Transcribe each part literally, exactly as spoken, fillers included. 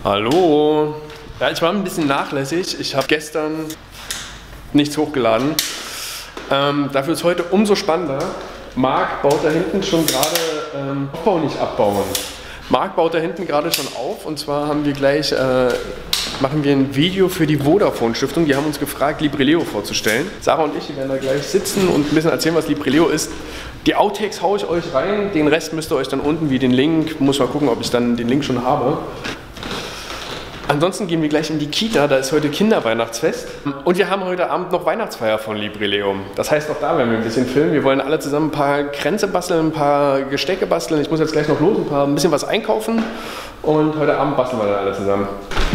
Hallo. Ja, ich war ein bisschen nachlässig. Ich habe gestern nichts hochgeladen. Ähm, dafür ist heute umso spannender. Marc baut da hinten schon gerade ähm, Aufbau nicht abbauen. Marc baut da hinten gerade schon auf, und zwar haben wir gleich äh, machen wir ein Video für die Vodafone Stiftung. Die haben uns gefragt, Librileo vorzustellen. Sarah und ich, die werden da gleich sitzen und ein bisschen erzählen, was Librileo ist. Die Outtakes haue ich euch rein, den Rest müsst ihr euch dann unten wie den Link, muss mal gucken, ob ich dann den Link schon habe. Ansonsten gehen wir gleich in die Kita, da ist heute Kinderweihnachtsfest. Und wir haben heute Abend noch Weihnachtsfeier von Librileo. Das heißt, auch da werden wir ein bisschen filmen. Wir wollen alle zusammen ein paar Kränze basteln, ein paar Gestecke basteln. Ich muss jetzt gleich noch los, ein, paar, ein bisschen was einkaufen. Und heute Abend basteln wir dann alle zusammen.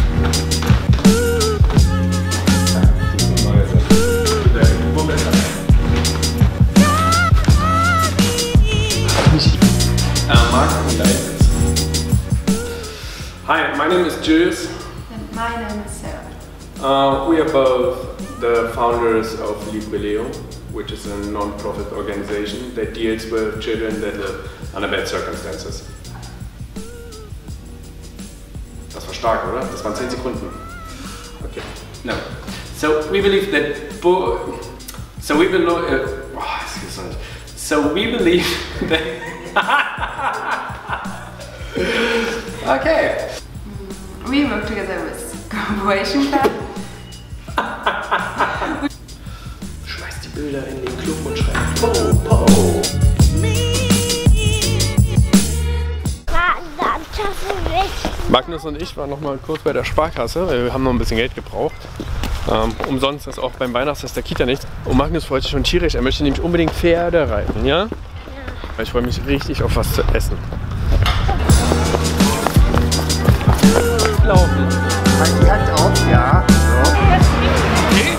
Hi, my name is Jules. And my name is Sarah. Uh, we are both the founders of Librileo, which is a non-profit organization that deals with children that live under bad circumstances. Das war stark, oder? Das waren zehn Sekunden. Okay. No. So we believe that. Bo so we believe. Uh, oh, excuse me. So we believe that. Okay. We work together with Corporation Club. Schmeiß die Bilder in den Club und schreibt Po, Po. Magnus und ich waren noch mal kurz bei der Sparkasse, weil wir haben noch ein bisschen Geld gebraucht. Ähm, umsonst ist auch beim Weihnachtsfest der Kita nicht. Und Magnus freut sich schon tierisch, er möchte nämlich unbedingt Pferde reiten, ja? Ja. Ich freue mich richtig auf was zu essen. Laufen. Halt die Hand auf, ja. So. Okay.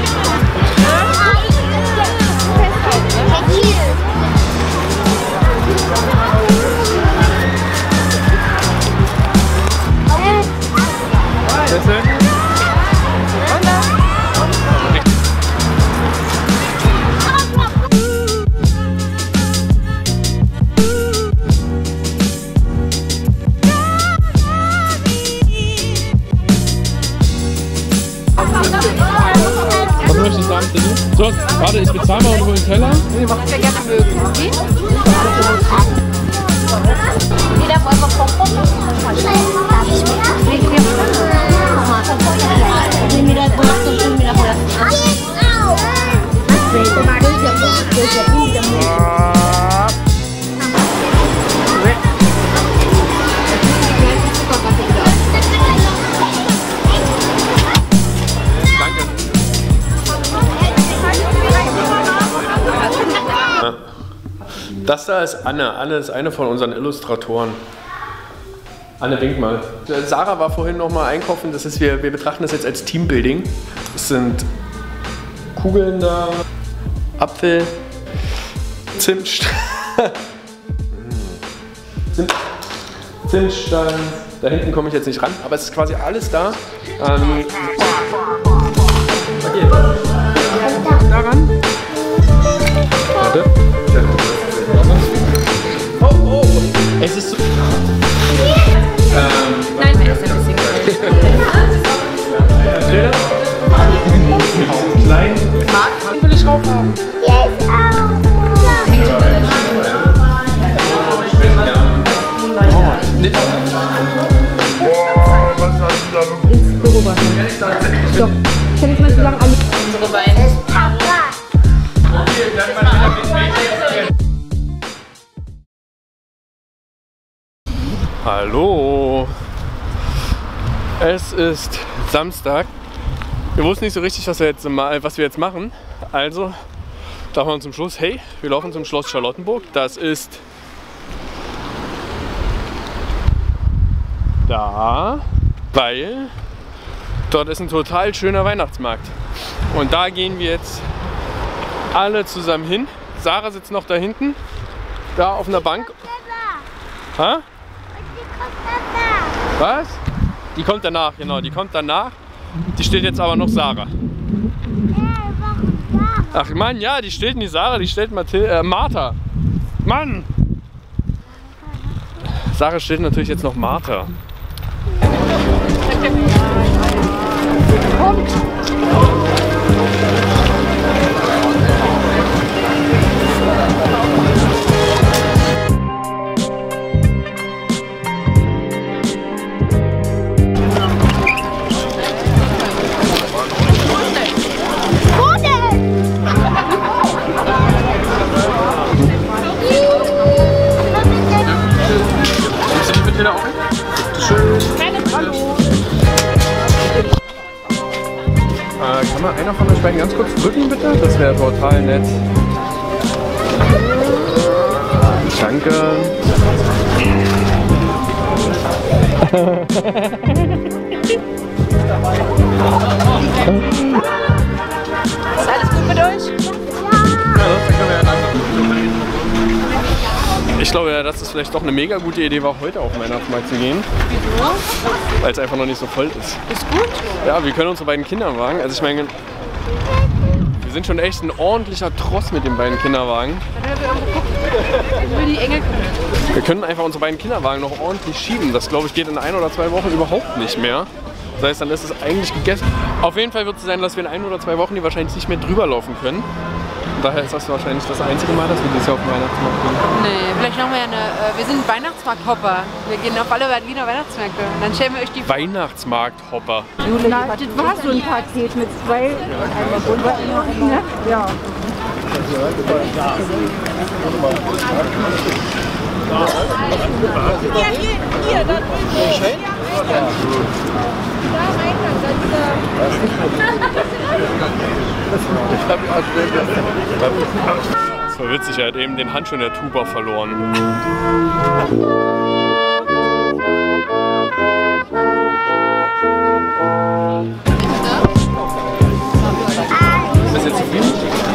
So, warte, ich bezahle mal und hole den Teller. Wir machen ja gerne mögen. Okay? Jeder wollen wir Pompon. Darf ich mit? Das da ist Anne. Anne ist eine von unseren Illustratoren. Anne, wink mal. Sarah war vorhin noch mal einkaufen. Das ist, wir, wir betrachten das jetzt als Teambuilding. Es sind Kugeln da, Apfel, Zimtstein, Zimt, Zimtstein. Da hinten komme ich jetzt nicht ran, aber es ist quasi alles da. Ähm, okay. Daran. Warte. Oh, oh! Es ist so. Ähm, Nein, wir essen ein bisschen. Bilder? Klein. Marc, will ich drauf haben? Jetzt auch. Boah, was hast du da bekommen? Ins Büro warten. Stopp. Ich kann jetzt mal so sagen, alle Unsere Beine. Hallo! Es ist Samstag. Wir wussten nicht so richtig, was wir jetzt, was wir jetzt machen. Also dachten wir zum Schluss, hey, wir laufen zum Schloss Charlottenburg. Das ist da, weil dort ist ein total schöner Weihnachtsmarkt. Und da gehen wir jetzt alle zusammen hin. Sarah sitzt noch da hinten, da auf einer Bank. Ha? Was? Die kommt danach, genau, die kommt danach. Die steht jetzt aber noch Sarah. Ach Mann, ja, die steht nicht Sarah, die steht Mathil äh, Martha. Mann! Sarah steht natürlich jetzt noch Martha. Kann mal einer von euch beiden ganz kurz drücken, bitte? Das wäre total nett. Danke. Ist alles gut mit euch? Ich glaube ja, dass es vielleicht doch eine mega gute Idee war, heute auf den Weihnachtsmarkt zu gehen. Wieso? Weil es einfach noch nicht so voll ist. Ist gut? Ja, wir können unsere beiden Kinderwagen, also ich meine, wir sind schon echt ein ordentlicher Tross mit den beiden Kinderwagen. Dann werden wir irgendwo gucken. Ich will die Engel gucken. Wir können einfach unsere beiden Kinderwagen noch ordentlich schieben. Das, glaube ich, geht in ein oder zwei Wochen überhaupt nicht mehr. Das heißt, dann ist es eigentlich gegessen. Auf jeden Fall wird es sein, dass wir in ein oder zwei Wochen die wahrscheinlich nicht mehr drüber laufen können. Daher ist das wahrscheinlich das einzige Mal, dass wir dieses Jahr auf den Weihnachtsmarkt gehen. Nee, vielleicht machen wir ja eine. Äh, wir sind Weihnachtsmarkt-Hopper. Wir gehen auf alle Berliner Weihnachtsmärkte. Und dann stellen wir euch die. Weihnachtsmarkt-Hopper. Na, das war so ein Paket mit zwei. Einmal Pulver, einmal. Ja. Ja, hier, hier, dann. Das war witzig, er hat eben den Handschuh in der Tuba verloren. Ist das jetzt zufrieden?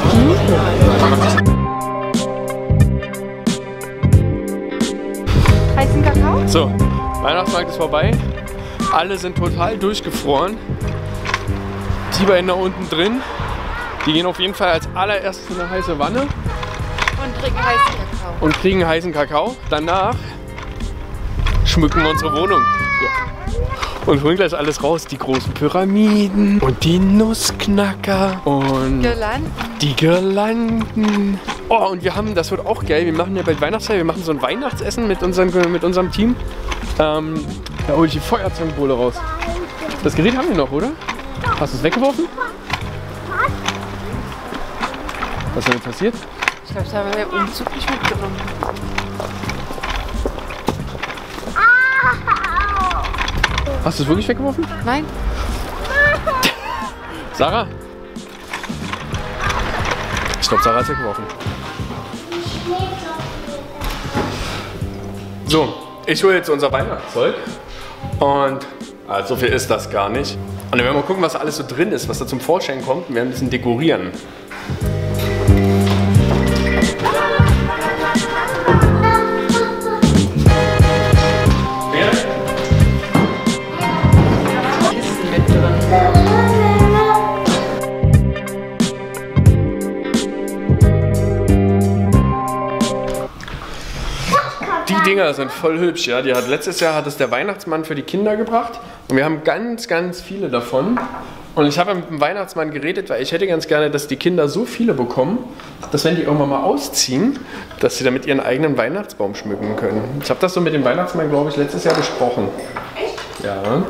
Heißen Kakao? So, Weihnachtsmarkt ist vorbei. Alle sind total durchgefroren. Die beiden da unten drin, die gehen auf jeden Fall als allererstes in eine heiße Wanne. Und trinken heißen Kakao. Und kriegen heißen Kakao. Danach schmücken wir unsere Wohnung. Ja. Und holen gleich alles raus. Die großen Pyramiden und die Nussknacker und Girlanden. die Girlanden. Oh, und wir haben, das wird auch geil, wir machen ja bald Weihnachtszeit, wir machen so ein Weihnachtsessen mit, unseren, mit unserem Team. Ähm, da hole ich die Feuerzangenbowle raus. Das Gerät haben wir noch, oder? Hast du es weggeworfen? Was ist denn passiert? Ich glaube, das haben wir im Umzug nicht mitgenommen. Hast du es wirklich weggeworfen? Nein. Sarah? Ich glaube, Sarah hat es weggeworfen. So, ich hole jetzt unser Weihnachtszeug. Und also so viel ist das gar nicht. Und dann werden wir mal gucken, was alles so drin ist, was da zum Vorschein kommt. Und wir werden ein bisschen dekorieren. Die Dinger sind voll hübsch, ja. Die hat, letztes Jahr hat es der Weihnachtsmann für die Kinder gebracht. Und wir haben ganz, ganz viele davon. Und ich habe mit dem Weihnachtsmann geredet, weil ich hätte ganz gerne, dass die Kinder so viele bekommen, dass wenn die irgendwann mal ausziehen, dass sie damit ihren eigenen Weihnachtsbaum schmücken können. Ich habe das so mit dem Weihnachtsmann, glaube ich, letztes Jahr besprochen. Echt? Ja.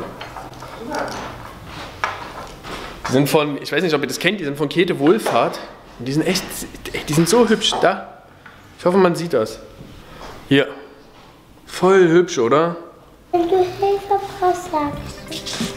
Die sind von, ich weiß nicht, ob ihr das kennt, die sind von Käthe Wohlfahrt. Und die sind echt, die sind so hübsch. Da. Ich hoffe, man sieht das. Hier. Voll hübsch, oder? Wenn du Hilfe brauchst, sagst du.